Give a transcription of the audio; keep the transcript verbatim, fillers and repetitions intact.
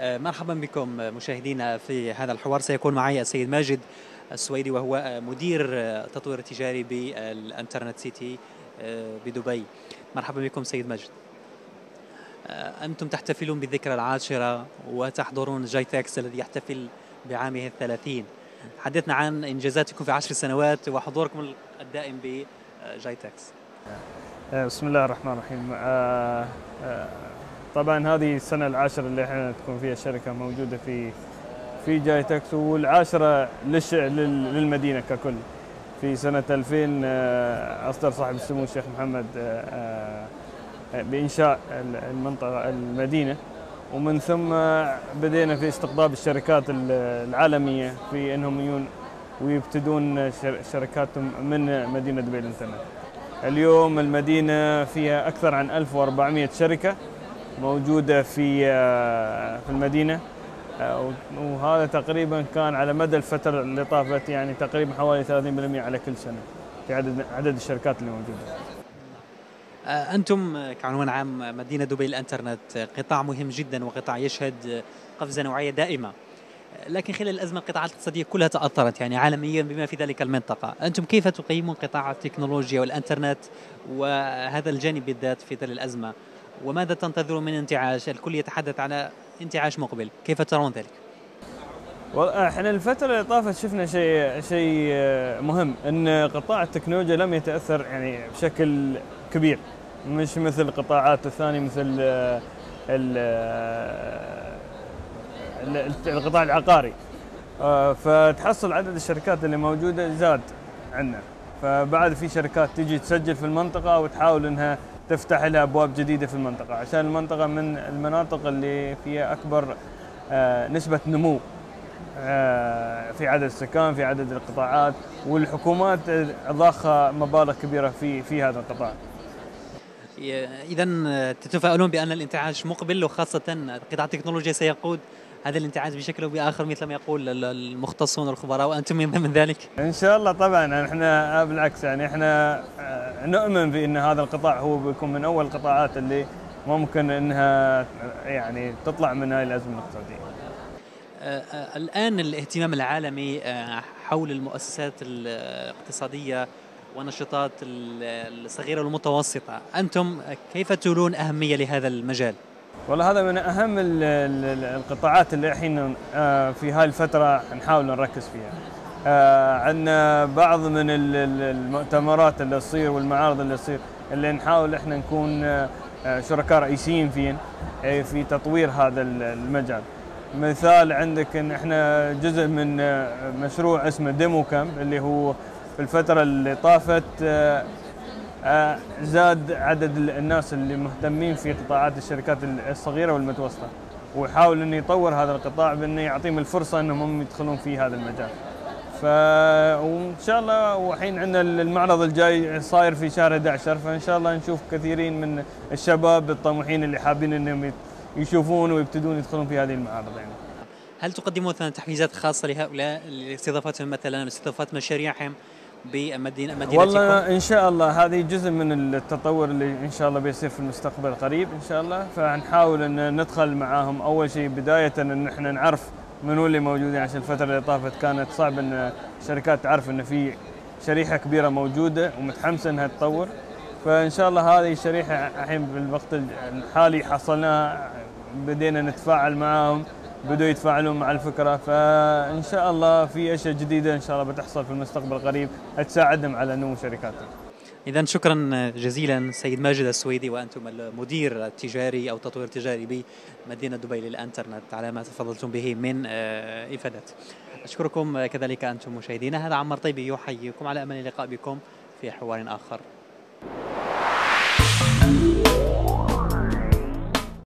مرحبا بكم مشاهدينا في هذا الحوار. سيكون معي السيد ماجد السويدي وهو مدير تطوير تجاري بالانترنت سيتي بدبي. مرحبا بكم سيد ماجد. أنتم تحتفلون بالذكرى العاشرة وتحضرون جايتكس الذي يحتفل بعامه الثلاثين. حدثنا عن إنجازاتكم في عشر سنوات وحضوركم الدائم بجايتكس. بسم الله الرحمن الرحيم. طبعا هذه السنة العاشرة اللي احنا تكون فيها الشركة موجودة في في جايتكس، والعاشرة للمدينة ككل. في سنة ألفين أصدر صاحب السمو الشيخ محمد بإنشاء المنطقة المدينة، ومن ثم بدينا في استقطاب الشركات العالمية في أنهم يجون ويبتدون شركاتهم من مدينة دبي للإنترنت. اليوم المدينة فيها أكثر عن ألف وأربعمئة شركة موجودة في في المدينة، وهذا تقريبا كان على مدى الفترة اللي طافت، يعني تقريبا حوالي ثلاثين بالمئة على كل سنة في عدد عدد الشركات اللي موجودة. أنتم كعنوان عام مدينة دبي للإنترنت قطاع مهم جدا وقطاع يشهد قفزة نوعية دائمة، لكن خلال الأزمة القطاعات الاقتصادية كلها تأثرت يعني عالميا بما في ذلك المنطقة. أنتم كيف تقيمون قطاع التكنولوجيا والإنترنت وهذا الجانب بالذات في ظل الأزمة، وماذا تنتظرون من انتعاش؟ الكل يتحدث على انتعاش مقبل، كيف ترون ذلك؟ احنا الفترة اللي طافت شفنا شيء شيء مهم، ان قطاع التكنولوجيا لم يتأثر يعني بشكل كبير، مش مثل القطاعات الثانية مثل القطاع العقاري. فتحصل عدد الشركات اللي موجودة زاد عندنا، فبعد في شركات تيجي تسجل في المنطقة وتحاول انها تفتح لها ابواب جديدة في المنطقة، عشان المنطقة من المناطق اللي فيها اكبر نسبة نمو في عدد السكان، في عدد القطاعات، والحكومات ضاخة مبالغ كبيرة في في هذا القطاع. إذا تتفائلون بأن الانتعاش مقبل، وخاصة قطاع التكنولوجيا سيقود هذا الانتعاش بشكل او باخر مثل ما يقول المختصون والخبراء، وانتم من ضمن ذلك؟ ان شاء الله طبعا. احنا بالعكس، يعني احنا نؤمن بان هذا القطاع هو بيكون من اول القطاعات اللي ممكن انها يعني تطلع من هذه الازمه الاقتصاديه. الان الاهتمام العالمي حول المؤسسات الاقتصاديه والنشاطات الصغيره والمتوسطه، انتم كيف تولون اهميه لهذا المجال؟ والله هذا من أهم القطاعات اللي الحين في هاي الفترة نحاول نركز فيها. عندنا بعض من المؤتمرات اللي تصير والمعارض اللي تصير اللي نحاول احنا نكون شركاء رئيسيين فين في تطوير هذا المجال. مثال عندك ان احنا جزء من مشروع اسمه ديمو كامب، اللي هو في الفترة اللي طافت زاد عدد الناس اللي مهتمين في قطاعات الشركات الصغيرة والمتوسطة، ويحاول انه يطور هذا القطاع بانه يعطيهم الفرصة انهم هم يدخلون في هذا المجال. ف وان شاء الله، وحين عندنا المعرض الجاي صاير في شهر أحد عشر، فان شاء الله نشوف كثيرين من الشباب الطموحين اللي حابين انهم يشوفون ويبتدون يدخلون في هذه المعارض. يعني هل تقدمون مثلا تحفيزات خاصة لهؤلاء لاستضافتهم مثلا استضافات مشاريعهم بمدينة مدينتكم؟ والله ان شاء الله هذه جزء من التطور اللي ان شاء الله بيصير في المستقبل القريب ان شاء الله. فنحاول ان ندخل معاهم اول شيء بدايه ان احنا نعرف منو اللي موجودين، عشان الفتره اللي طافت كانت صعب ان الشركات تعرف ان في شريحه كبيره موجوده ومتحمسه انها تطور. فان شاء الله هذه الشريحه الحين بالوقت الحالي حصلناها، بدينا نتفاعل معاهم، بدوا يتفاعلون مع الفكرة. فإن شاء الله في أشياء جديدة إن شاء الله بتحصل في المستقبل القريب تساعدهم على نمو شركاتهم. إذا شكرا جزيلا سيد ماجد السويدي، وأنتم المدير التجاري أو تطوير تجاري بمدينة دبي للإنترنت، على ما تفضلتم به من إفادات. أشكركم كذلك أنتم مشاهدينا. هذا عمار طيبي يحييكم على أمل اللقاء بكم في حوار آخر.